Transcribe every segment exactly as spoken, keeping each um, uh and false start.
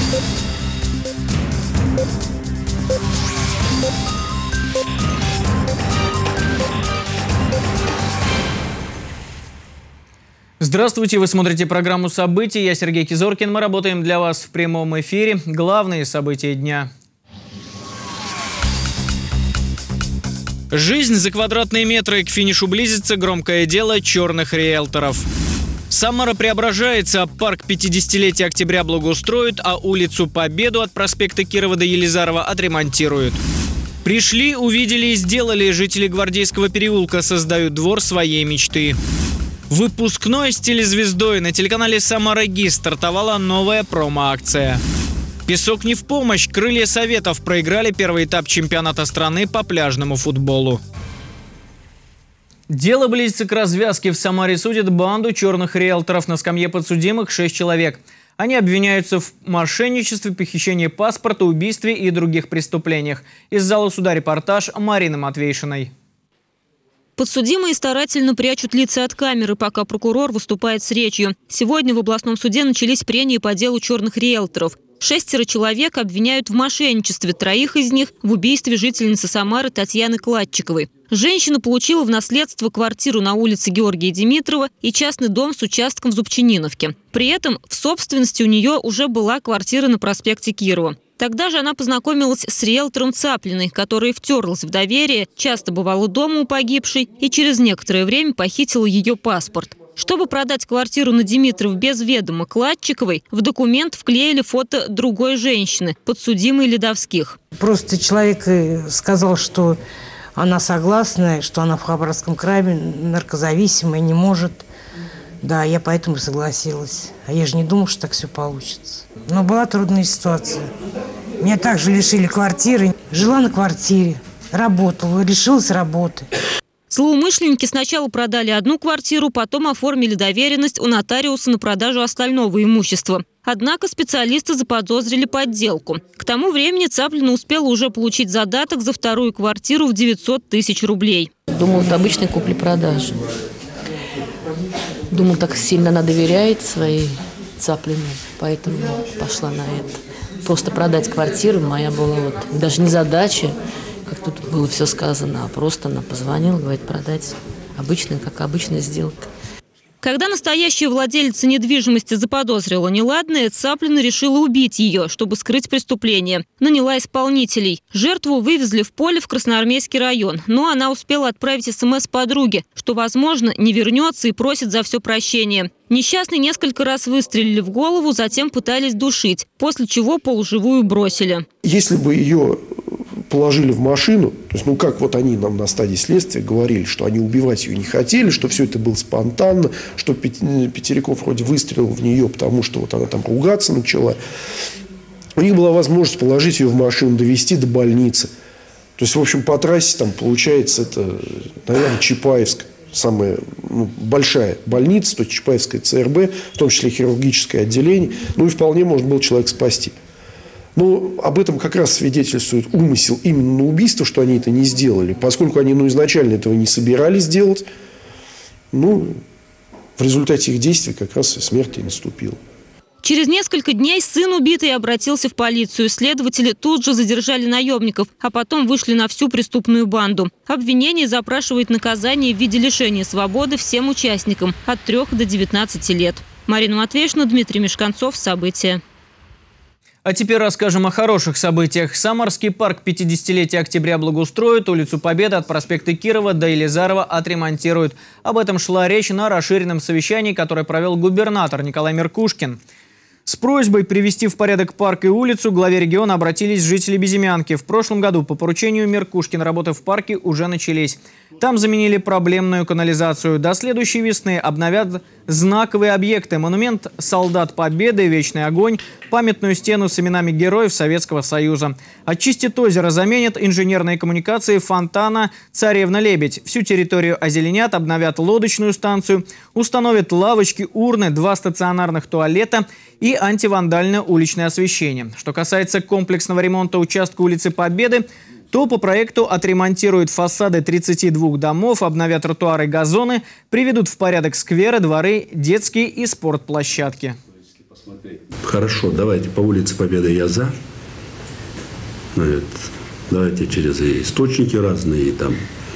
Здравствуйте, вы смотрите программу «События». Я Сергей Кизоркин. Мы работаем для вас в прямом эфире. Главные события дня. Жизнь за квадратные метры, к финишу близится громкое дело черных риэлторов. Самара преображается, парк пятидесятилетия октября благоустроят, а улицу Победу от проспекта Кирова до Елизарова отремонтируют. Пришли, увидели и сделали. Жители Гвардейского переулка создают двор своей мечты. Выпускной с телезвездой. На телеканале «Самара-ГИС» стартовала новая промо-акция. Песок не в помощь. Крылья Советов проиграли первый этап чемпионата страны по пляжному футболу. Дело близится к развязке. В Самаре судят банду черных риэлторов. На скамье подсудимых шесть человек. Они обвиняются в мошенничестве, похищении паспорта, убийстве и других преступлениях. Из зала суда репортаж Марины Матвейшиной. Подсудимые старательно прячут лица от камеры, пока прокурор выступает с речью. Сегодня в областном суде начались прения по делу черных риэлторов. Шестеро человек обвиняют в мошенничестве, троих из них – в убийстве жительницы Самары Татьяны Кладчиковой. Женщина получила в наследство квартиру на улице Георгия Димитрова и частный дом с участком в Зубчининовке. При этом в собственности у нее уже была квартира на проспекте Кирова. Тогда же она познакомилась с риэлтором Цаплиной, которая втерлась в доверие, часто бывала дома у погибшей и через некоторое время похитила ее паспорт. Чтобы продать квартиру на Димитров без ведома Кладчиковой, в документ вклеили фото другой женщины, подсудимой Ледовских. Просто человек сказал, что она согласна, что она в Хабаровском крае наркозависимая, не может. Да, я поэтому согласилась. А я же не думала, что так все получится. Но была трудная ситуация. Меня также лишили квартиры. Жила на квартире, работала, лишилась работы. Злоумышленники сначала продали одну квартиру, потом оформили доверенность у нотариуса на продажу остального имущества. Однако специалисты заподозрили подделку. К тому времени Цаплина успела уже получить задаток за вторую квартиру в девятьсот тысяч рублей. Думала, это обычный купли-продажи. Думала, так сильно она доверяет своей Цаплиной, поэтому пошла на это. Просто продать квартиру моя была вот даже не задача, как тут было все сказано, а просто она позвонила, говорит, продать. Обычная, как обычная сделка. Когда настоящая владелица недвижимости заподозрила неладное, Цаплина решила убить ее, чтобы скрыть преступление. Наняла исполнителей. Жертву вывезли в поле в Красноармейский район, но она успела отправить СМС подруге, что, возможно, не вернется и просит за все прощения. Несчастный несколько раз выстрелили в голову, затем пытались душить, после чего полуживую бросили. Если бы ее положили в машину, то есть, ну, как вот они нам на стадии следствия говорили, что они убивать ее не хотели, что все это было спонтанно, что Петериков вроде выстрелил в нее, потому что вот она там ругаться начала. У них была возможность положить ее в машину, довезти до больницы. То есть, в общем, по трассе там получается, это, наверное, Чапаевск, самая ну, большая больница, то есть Чапаевская ЦРБ, в том числе хирургическое отделение. Ну и вполне можно было человека спасти. Но об этом как раз свидетельствует умысел именно на убийство, что они это не сделали. Поскольку они ну, изначально этого не собирались делать, ну, в результате их действий как раз и смерть и наступила. Через несколько дней сын убитый обратился в полицию. Следователи тут же задержали наемников, а потом вышли на всю преступную банду. Обвинение запрашивает наказание в виде лишения свободы всем участникам от трёх до девятнадцати лет. Марина Матвейшина, Дмитрий Мешканцов. События. А теперь расскажем о хороших событиях. Самарский парк пятидесятилетия октября благоустроят, улицу Победы от проспекта Кирова до Елизарова отремонтируют. Об этом шла речь на расширенном совещании, которое провел губернатор Николай Меркушкин. С просьбой привести в порядок парк и улицу к главе региона обратились жители Безымянки. В прошлом году по поручению Меркушкина работы в парке уже начались. Там заменили проблемную канализацию. До следующей весны обновят знаковые объекты. Монумент «Солдат Победы», «Вечный огонь», памятную стену с именами героев Советского Союза. Очистят озеро, заменят инженерные коммуникации фонтана «Царевна-Лебедь». Всю территорию озеленят, обновят лодочную станцию, установят лавочки, урны, два стационарных туалета и антивандальное уличное освещение. Что касается комплексного ремонта участка улицы Победы, то по проекту отремонтируют фасады тридцати двух домов, обновят тротуары и газоны, приведут в порядок скверы, дворы, детские и спортплощадки. Хорошо, давайте по улице Победы я за. Значит, давайте через источники разные там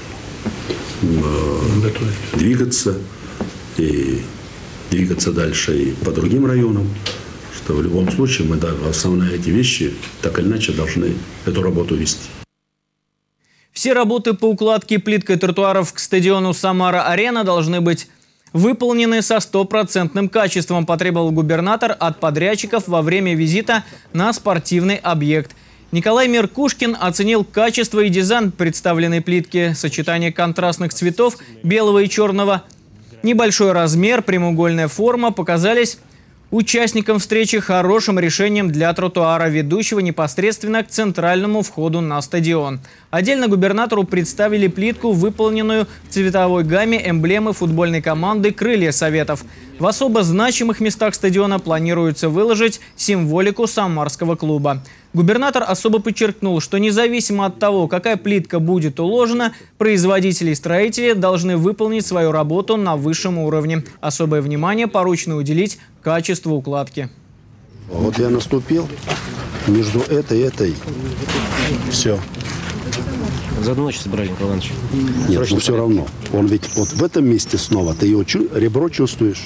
э, двигаться и двигаться дальше и по другим районам. Что в любом случае мы, да, основные эти вещи так или иначе должны эту работу вести. Все работы по укладке плиткой тротуаров к стадиону «Самара-Арена» должны быть выполнены со стопроцентным качеством, потребовал губернатор от подрядчиков во время визита на спортивный объект. Николай Меркушкин оценил качество и дизайн представленной плитки, сочетание контрастных цветов белого и черного, небольшой размер, прямоугольная форма показались участникам встречи хорошим решением для тротуара, ведущего непосредственно к центральному входу на стадион. Отдельно губернатору представили плитку, выполненную в цветовой гамме эмблемы футбольной команды «Крылья Советов». В особо значимых местах стадиона планируется выложить символику самарского клуба. Губернатор особо подчеркнул, что независимо от того, какая плитка будет уложена, производители и строители должны выполнить свою работу на высшем уровне. Особое внимание поручено уделить качеству укладки. Вот я наступил между этой и этой. Все. За одну ночь собрали, Николай Иванович. Нет, Срочно но все равно. Он ведь вот в этом месте снова, ты его чу ребро чувствуешь.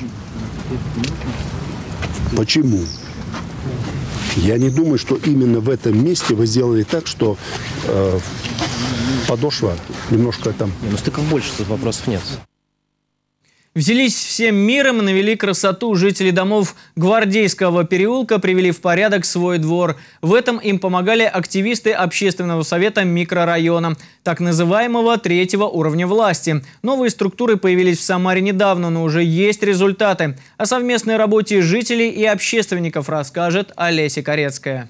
Почему? Я не думаю, что именно в этом месте вы сделали так, что э, подошва немножко там... Не, ну стыков больше, тут вопросов нет. Взялись всем миром и навели красоту. Жители домов Гвардейского переулка привели в порядок свой двор. В этом им помогали активисты общественного совета микрорайона, так называемого третьего уровня власти. Новые структуры появились в Самаре недавно, но уже есть результаты. О совместной работе жителей и общественников расскажет Олеся Корецкая.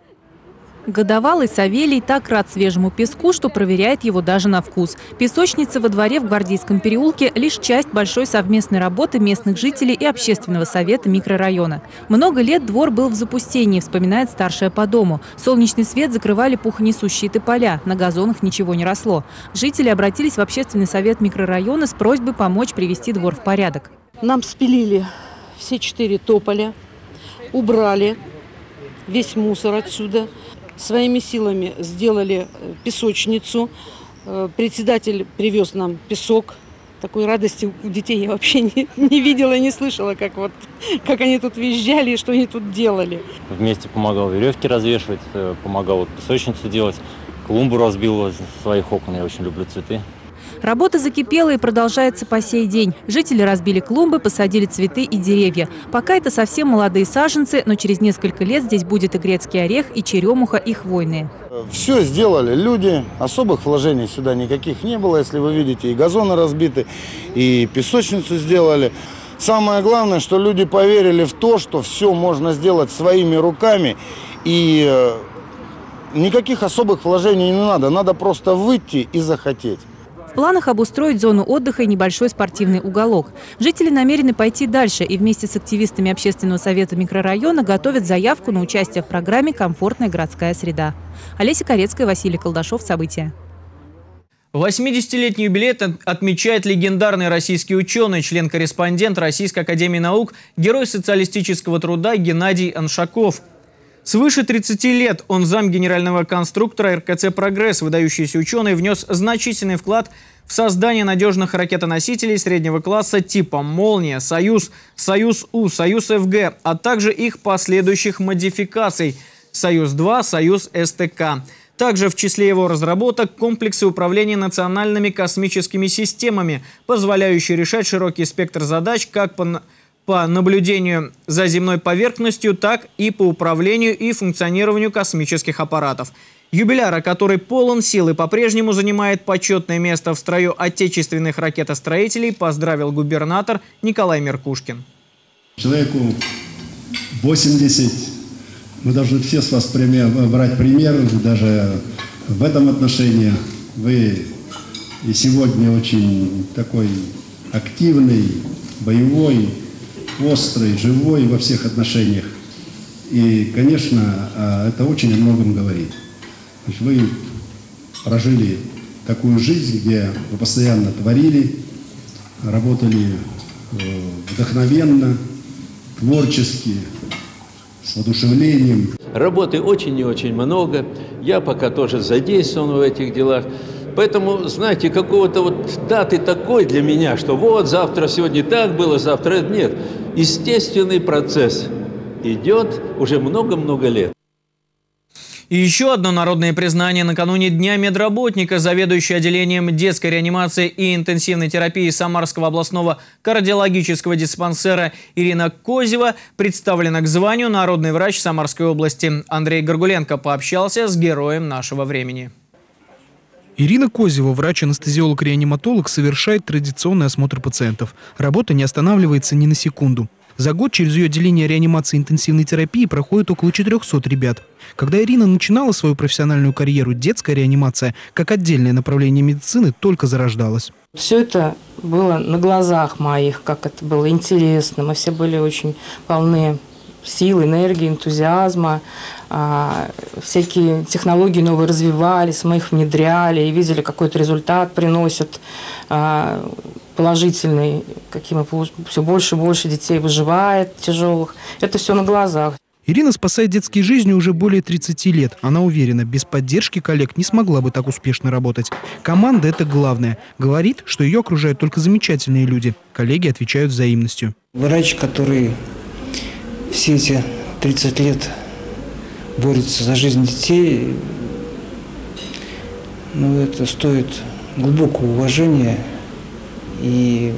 Годовалый Савелий так рад свежему песку, что проверяет его даже на вкус. Песочница во дворе в Гвардейском переулке – лишь часть большой совместной работы местных жителей и общественного совета микрорайона. Много лет двор был в запустении, вспоминает старшая по дому. Солнечный свет закрывали пухонесущие тополя, на газонах ничего не росло. Жители обратились в общественный совет микрорайона с просьбой помочь привести двор в порядок. Нам спилили все четыре тополя, убрали весь мусор отсюда. Своими силами сделали песочницу. Председатель привез нам песок. Такой радости у детей я вообще не, не видела, не слышала, как, вот, как они тут визжали и что они тут делали. Вместе помогал веревки развешивать, помогал вот песочницу делать. Клумбу разбил из своих окон, я очень люблю цветы. Работа закипела и продолжается по сей день. Жители разбили клумбы, посадили цветы и деревья. Пока это совсем молодые саженцы, но через несколько лет здесь будет и грецкий орех, и черемуха, и хвойные. Все сделали люди, особых вложений сюда никаких не было. Если вы видите, и газоны разбиты, и песочницу сделали. Самое главное, что люди поверили в то, что все можно сделать своими руками. И никаких особых вложений не надо, надо просто выйти и захотеть. В планах обустроить зону отдыха и небольшой спортивный уголок. Жители намерены пойти дальше и вместе с активистами общественного совета микрорайона готовят заявку на участие в программе «Комфортная городская среда». Олеся Корецкая, Василий Колдашов. События. восьмидесятилетний юбилей отмечает легендарный российский ученый, член-корреспондент Российской академии наук, герой социалистического труда Геннадий Аншаков. Свыше тридцати лет он зам генерального конструктора эр ка цэ «Прогресс». Выдающийся ученый внес значительный вклад в создание надежных ракетоносителей среднего класса типа «Молния», «Союз», «Союз-У», «Союз-эф гэ», а также их последующих модификаций «Союз-два», «Союз-эс тэ ка». Также в числе его разработок комплексы управления национальными космическими системами, позволяющие решать широкий спектр задач как по по наблюдению за земной поверхностью, так и по управлению и функционированию космических аппаратов. Юбиляра, который полон сил и по-прежнему занимает почетное место в строю отечественных ракетостроителей, поздравил губернатор Николай Меркушкин. Человеку восемьдесят, мы должны все с вас брать пример, даже в этом отношении. Вы и сегодня очень такой активный, боевой, острый, живой во всех отношениях. И, конечно, это очень о многом говорит. Вы прожили такую жизнь, где вы постоянно творили, работали вдохновенно, творчески, с воодушевлением. Работы очень и очень много. Я пока тоже задействован в этих делах. Поэтому, знаете, какого-то вот даты такой для меня, что вот завтра, сегодня так было, завтра нет. Естественный процесс идет уже много-много лет. И еще одно народное признание накануне Дня медработника. Заведующая отделением детской реанимации и интенсивной терапии Самарского областного кардиологического диспансера Ирина Козева представлена к званию народный врач Самарской области. Андрей Горгуленко пообщался с героем нашего времени. Ирина Козева, врач-анестезиолог-реаниматолог, совершает традиционный осмотр пациентов. Работа не останавливается ни на секунду. За год через ее отделение реанимации и интенсивной терапии проходит около четырёхсот ребят. Когда Ирина начинала свою профессиональную карьеру, детская реанимация, как отдельное направление медицины, только зарождалась. Все это было на глазах моих, как это было интересно. Мы все были очень полны сил, энергии, энтузиазма. Всякие технологии новые развивались, мы их внедряли и видели, какой-то результат приносят положительный, каким все больше и больше детей выживает тяжелых. Это все на глазах. Ирина спасает детские жизни уже более тридцати лет. Она уверена, без поддержки коллег не смогла бы так успешно работать. Команда – это главное. Говорит, что ее окружают только замечательные люди. Коллеги отвечают взаимностью. Врач, который все эти тридцать лет борется за жизнь детей, ну, это стоит глубокого уважения. И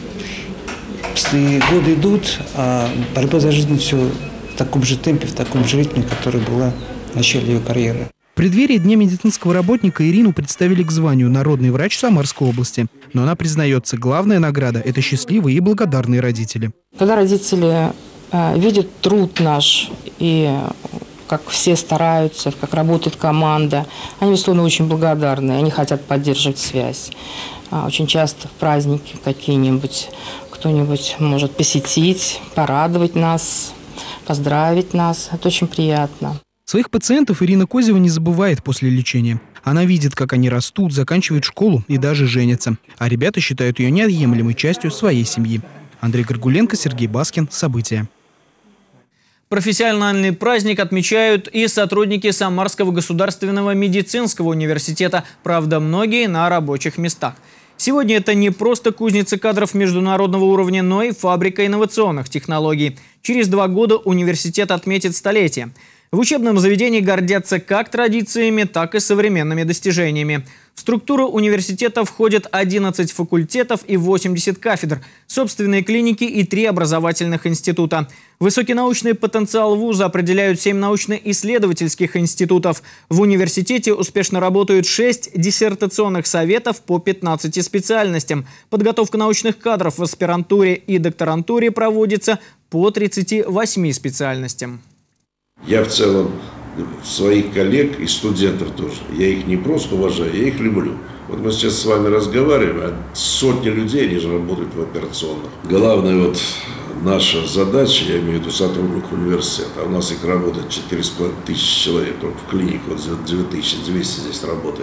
годы идут, а борьба за жизнь все в таком же темпе, в таком же ритме, который была в начале ее карьеры. В преддверии Дня медицинского работника Ирину представили к званию народный врач Самарской области. Но она признается, главная награда – это счастливые и благодарные родители. Когда родители э, видят труд наш и как все стараются, как работает команда, они, безусловно, очень благодарны, они хотят поддерживать связь. Очень часто в праздники какие-нибудь кто-нибудь может посетить, порадовать нас, поздравить нас. Это очень приятно. Своих пациентов Ирина Козева не забывает после лечения. Она видит, как они растут, заканчивают школу и даже женятся. А ребята считают ее неотъемлемой частью своей семьи. Андрей Горгуленко, Сергей Баскин. События. Профессиональный праздник отмечают и сотрудники Самарского государственного медицинского университета. Правда, многие на рабочих местах. Сегодня это не просто кузница кадров международного уровня, но и фабрика инновационных технологий. Через два года университет отметит столетие. В учебном заведении гордятся как традициями, так и современными достижениями. В структуру университета входят одиннадцать факультетов и восемьдесят кафедр, собственные клиники и три образовательных института. Высокий научный потенциал вуза определяют семь научно-исследовательских институтов. В университете успешно работают шесть диссертационных советов по пятнадцати специальностям. Подготовка научных кадров в аспирантуре и докторантуре проводится по тридцати восьми специальностям. Я в целом своих коллег и студентов тоже, я их не просто уважаю, я их люблю. Вот мы сейчас с вами разговариваем, а сотни людей, они же работают в операционных. Главная вот наша задача, я имею в виду сотрудников университета, а у нас их работает четыре с половиной тысячи человек, только в клинике вот две тысячи двести здесь работает.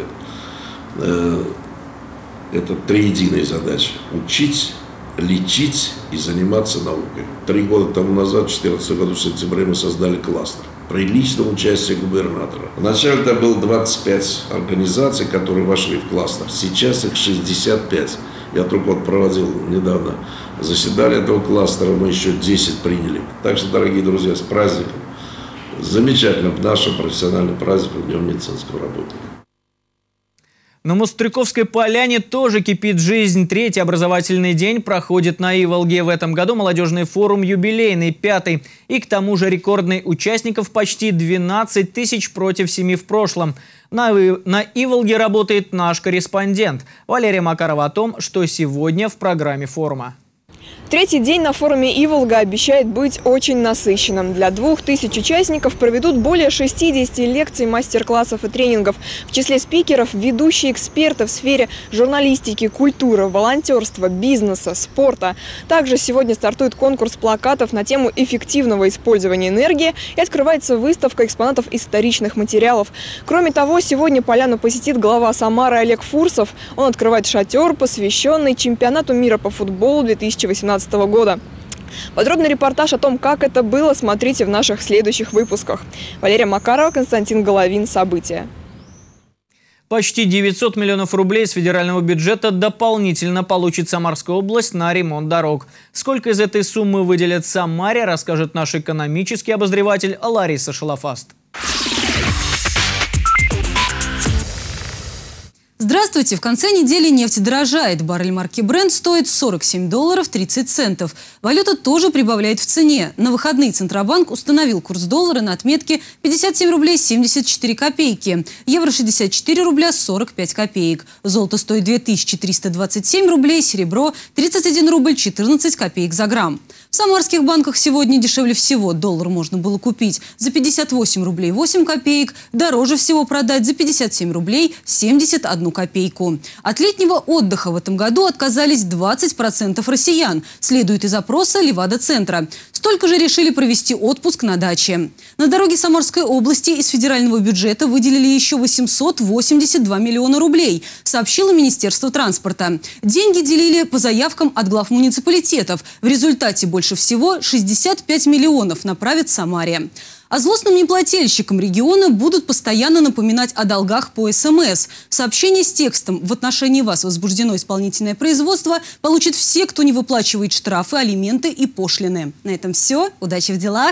Это три единые задачи: учить, лечить и заниматься наукой. Три года тому назад, в две тысячи четырнадцатом году, в сентябре, мы создали кластер при личном участии губернатора. Вначале это было двадцать пять организаций, которые вошли в кластер. Сейчас их шестьдесят пять. Я только вот проводил недавно заседание этого кластера, мы еще десять приняли. Так что, дорогие друзья, с праздником. Замечательно, нашим профессиональным праздником, Днем медицинского работника. На Мостряковской поляне тоже кипит жизнь. Третий образовательный день проходит на Иволге. В этом году молодежный форум юбилейный, пятый. И к тому же рекордный участников почти двенадцать тысяч против семи в прошлом. На, на Иволге работает наш корреспондент Валерия Макарова о том, что сегодня в программе форума. Третий день на форуме «Иволга» обещает быть очень насыщенным. Для двух тысяч участников проведут более шестидесяти лекций, мастер-классов и тренингов. В числе спикеров – ведущие эксперты в сфере журналистики, культуры, волонтерства, бизнеса, спорта. Также сегодня стартует конкурс плакатов на тему эффективного использования энергии и открывается выставка экспонатов из вторичных материалов. Кроме того, сегодня поляну посетит глава Самары Олег Фурсов. Он открывает шатер, посвященный чемпионату мира по футболу две тысячи восемнадцатого года. Подробный репортаж о том, как это было, смотрите в наших следующих выпусках. Валерия Макарова, Константин Головин. События. Почти девятьсот миллионов рублей из федерального бюджета дополнительно получит Самарская область на ремонт дорог. Сколько из этой суммы выделят Самаре, расскажет наш экономический обозреватель Лариса Шалафаст. Здравствуйте! В конце недели нефть дорожает. Баррель марки Brent стоит сорок семь долларов тридцать центов. Валюта тоже прибавляет в цене. На выходные Центробанк установил курс доллара на отметке пятьдесят семь рублей семьдесят четыре копейки. Евро шестьдесят четыре рубля сорок пять копеек. Золото стоит две тысячи триста двадцать семь рублей, серебро тридцать один рубль четырнадцать копеек за грамм. В самарских банках сегодня дешевле всего. Доллар можно было купить за пятьдесят восемь рублей восемь копеек, дороже всего продать за пятьдесят семь рублей семьдесят одну копейку. От летнего отдыха в этом году отказались двадцать процентов россиян, следует из опроса Левада-центра. Столько же решили провести отпуск на даче. На дороге Самарской области из федерального бюджета выделили еще восемьсот восемьдесят два миллиона рублей, сообщило Министерство транспорта. Деньги делили по заявкам от глав муниципалитетов. В результате больше всего шестьдесят пять миллионов направят Самаре. А злостным неплательщикам региона будут постоянно напоминать о долгах по СМС. Сообщение с текстом «В отношении вас возбуждено исполнительное производство» получат все, кто не выплачивает штрафы, алименты и пошлины. На этом все. Удачи в делах!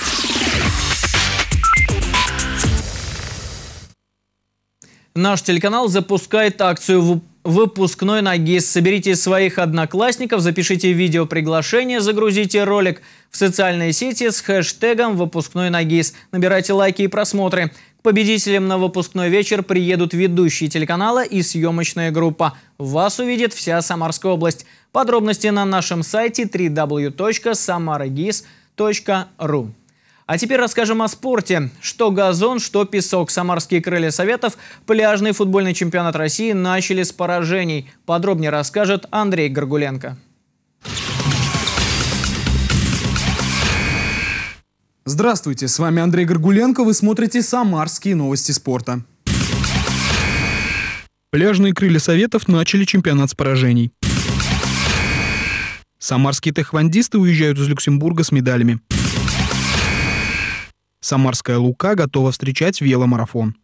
Наш телеканал запускает акцию «Выпускной на ГИС». Соберите своих одноклассников, запишите видео-приглашение, загрузите ролик в социальные сети с хэштегом «Выпускной на ГИС». Набирайте лайки и просмотры. К победителям на выпускной вечер приедут ведущие телеканала и съемочная группа. Вас увидит вся Самарская область. Подробности на нашем сайте дабл ю дабл ю дабл ю точка самарагис точка ру. А теперь расскажем о спорте. Что газон, что песок. Самарские крылья Советов пляжный футбольный чемпионат России начали с поражений. Подробнее расскажет Андрей Горгуленко. Здравствуйте, с вами Андрей Горгуленко. Вы смотрите «Самарские новости спорта». Пляжные крылья Советов начали чемпионат с поражений. Самарские тэквондисты уезжают из Люксембурга с медалями. Самарская Лука готова встречать веломарафон.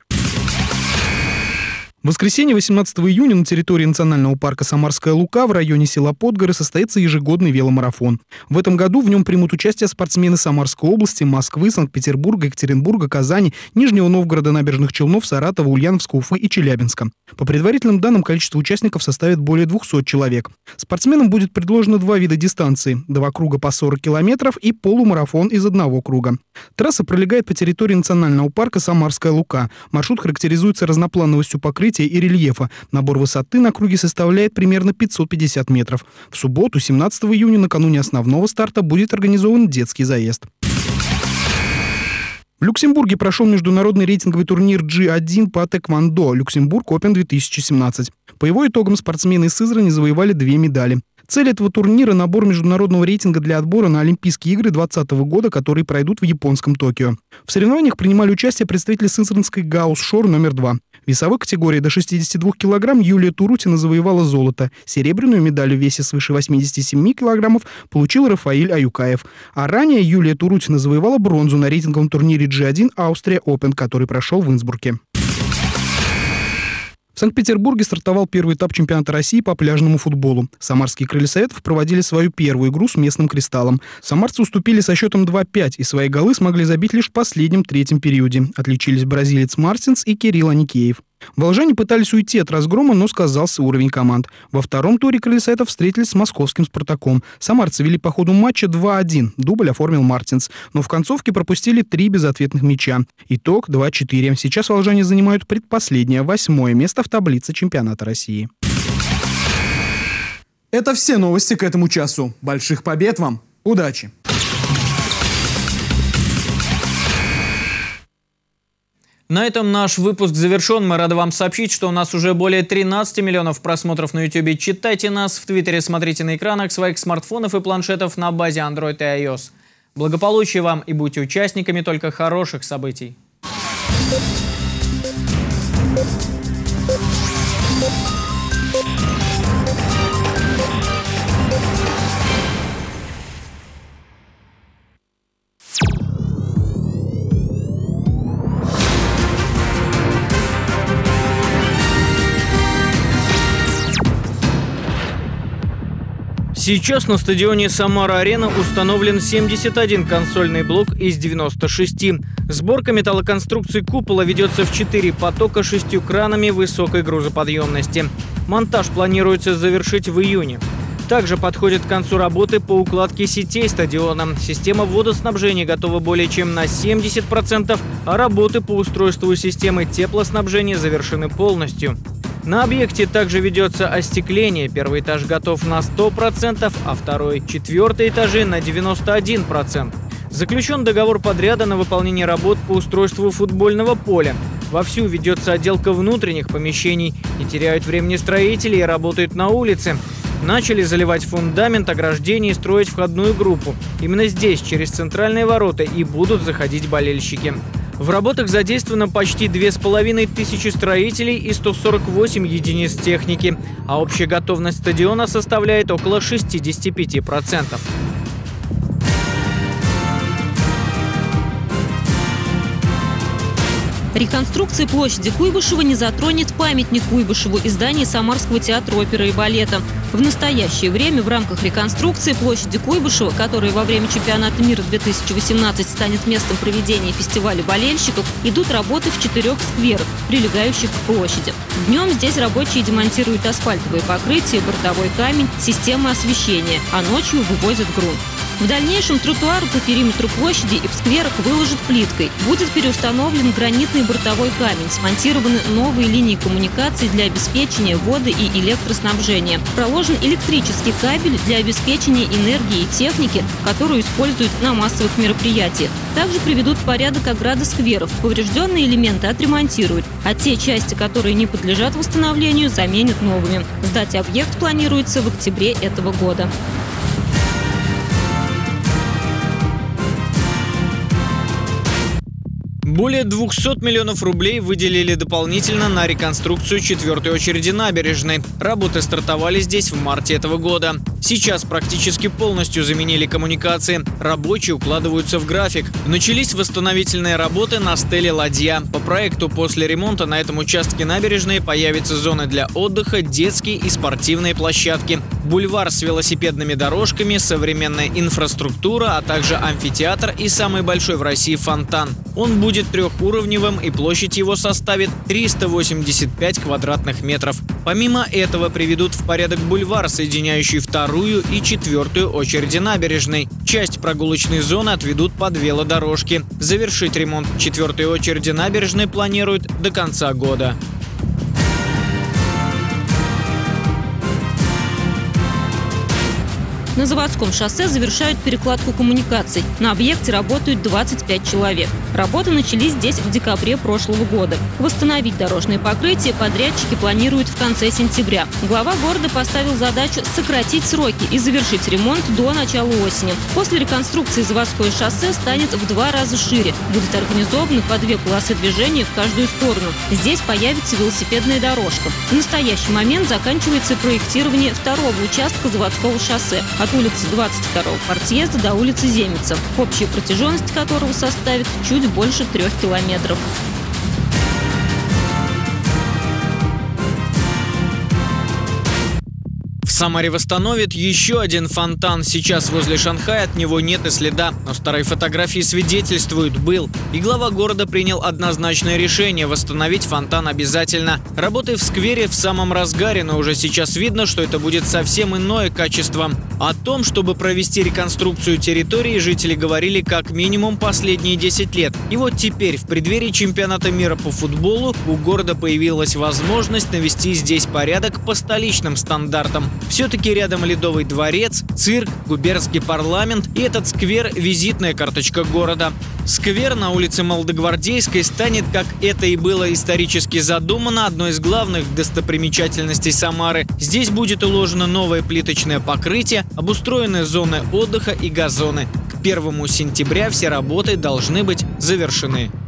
В воскресенье, восемнадцатого июня, на территории национального парка Самарская Лука в районе села Подгоры состоится ежегодный веломарафон. В этом году в нем примут участие спортсмены Самарской области, Москвы, Санкт-Петербурга, Екатеринбурга, Казани, Нижнего Новгорода, Набережных Челнов, Саратова, Ульяновска, Уфы и Челябинска. По предварительным данным, количество участников составит более двухсот человек. Спортсменам будет предложено два вида дистанции – два круга по сорок километров и полумарафон из одного круга. Трасса пролегает по территории национального парка Самарская Лука. Маршрут характеризуется разноплановостью покрытия и рельефа. Набор высоты на круге составляет примерно пятьсот пятьдесят метров. В субботу, семнадцатого июня, накануне основного старта, будет организован детский заезд. В Люксембурге прошел международный рейтинговый турнир джи один по тэквондо «Люксембург Опен две тысячи семнадцать». По его итогам спортсмены из Сызрани завоевали две медали. Цель этого турнира – набор международного рейтинга для отбора на Олимпийские игры двадцатого года, которые пройдут в японском Токио. В соревнованиях принимали участие представители сызранской Гаусс-Шор номер два. В весовой категории до шестидесяти двух килограмм Юлия Турутина завоевала золото. Серебряную медаль в весе свыше восьмидесяти семи килограммов получил Рафаиль Аюкаев. А ранее Юлия Турутина завоевала бронзу на рейтинговом турнире джи один Аустрия Опен, который прошел в Инсбруке. В Санкт-Петербурге стартовал первый этап чемпионата России по пляжному футболу. Самарские крылья Советов проводили свою первую игру с местным «Кристаллом». Самарцы уступили со счетом два-пять, и свои голы смогли забить лишь в последнем третьем периоде. Отличились бразилец Мартинс и Кирилл Аникеев. Волжане пытались уйти от разгрома, но сказался уровень команд. Во втором туре крылья Советов встретились с московским «Спартаком». Самарцы вели по ходу матча два-один. Дубль оформил Мартинс. Но в концовке пропустили три безответных мяча. Итог два-четыре. Сейчас волжане занимают предпоследнее, восьмое место в таблице чемпионата России. Это все новости к этому часу. Больших побед вам. Удачи! На этом наш выпуск завершен. Мы рады вам сообщить, что у нас уже более тринадцати миллионов просмотров на ютубе. Читайте нас в Твиттере, смотрите на экранах своих смартфонов и планшетов на базе Android и iOS. Благополучия вам и будьте участниками только хороших событий. Сейчас на стадионе «Самара-Арена» установлен семьдесят один консольный блок из девяноста шести. Сборка металлоконструкций купола ведется в четыре потока шестью кранами высокой грузоподъемности. Монтаж планируется завершить в июне. Также подходит к концу работы по укладке сетей стадиона. Система водоснабжения готова более чем на семьдесят процентов, а работы по устройству системы теплоснабжения завершены полностью. На объекте также ведется остекление. Первый этаж готов на сто процентов, а второй, четвертый этажи на девяносто один процент. Заключен договор подряда на выполнение работ по устройству футбольного поля. Вовсю ведется отделка внутренних помещений. Не теряют времени строители и работают на улице. Начали заливать фундамент, ограждение и строить входную группу. Именно здесь, через центральные ворота, и будут заходить болельщики. В работах задействовано почти две с половиной тысячи строителей и сто сорок восемь единиц техники, а общая готовность стадиона составляет около шестидесяти пяти процентов. Реконструкция площади Куйбышева не затронет памятник Куйбышеву и здание Самарского театра оперы и балета. В настоящее время в рамках реконструкции площади Куйбышева, которая во время чемпионата мира две тысячи восемнадцать станет местом проведения фестиваля болельщиков, идут работы в четырех скверах, прилегающих к площади. Днем здесь рабочие демонтируют асфальтовое покрытие, бортовой камень, системы освещения, а ночью вывозят грунт. В дальнейшем тротуары по периметру площади и в скверах выложат плиткой. Будет переустановлен гранитный бортовой камень, смонтированы новые линии коммуникаций для обеспечения воды и электроснабжения. Проложен электрический кабель для обеспечения энергии и техники, которую используют на массовых мероприятиях. Также приведут в порядок ограды скверов. Поврежденные элементы отремонтируют, а те части, которые не подлежат восстановлению, заменят новыми. Сдать объект планируется в октябре этого года. Более двухсот миллионов рублей выделили дополнительно на реконструкцию четвертой очереди набережной. Работы стартовали здесь в марте этого года. Сейчас практически полностью заменили коммуникации. Рабочие укладываются в график. Начались восстановительные работы на стеле «Ладья». По проекту после ремонта на этом участке набережной появятся зоны для отдыха, детские и спортивные площадки, бульвар с велосипедными дорожками, современная инфраструктура, а также амфитеатр и самый большой в России фонтан. Он будет трехуровневым, и площадь его составит триста восемьдесят пять квадратных метров. Помимо этого приведут в порядок бульвар, соединяющий вторую и четвертую очереди набережной. Часть прогулочной зоны отведут под велодорожки. Завершить ремонт четвертой очереди набережной планируют до конца года. На Заводском шоссе завершают перекладку коммуникаций. На объекте работают двадцать пять человек. Работы начались здесь в декабре прошлого года. Восстановить дорожное покрытие подрядчики планируют в конце сентября. Глава города поставил задачу сократить сроки и завершить ремонт до начала осени. После реконструкции Заводское шоссе станет в два раза шире. Будет организовано по две полосы движения в каждую сторону. Здесь появится велосипедная дорожка. В настоящий момент заканчивается проектирование второго участка Заводского шоссе от улицы двадцать второго партсъезда до улицы Земица, общая протяженность которого составит чуть больше трех километров. В Самаре восстановят еще один фонтан. Сейчас возле Шанхая от него нет и следа. Но старые фотографии свидетельствуют, был. И глава города принял однозначное решение – восстановить фонтан обязательно. Работы в сквере в самом разгаре, но уже сейчас видно, что это будет совсем иное качество. О том, чтобы провести реконструкцию территории, жители говорили как минимум последние десять лет. И вот теперь, в преддверии чемпионата мира по футболу, у города появилась возможность навести здесь порядок по столичным стандартам. Все-таки рядом Ледовый дворец, цирк, губернский парламент, и этот сквер – визитная карточка города. Сквер на улице Молодогвардейской станет, как это и было исторически задумано, одной из главных достопримечательностей Самары. Здесь будет уложено новое плиточное покрытие, обустроены зоны отдыха и газоны. К первому сентября все работы должны быть завершены.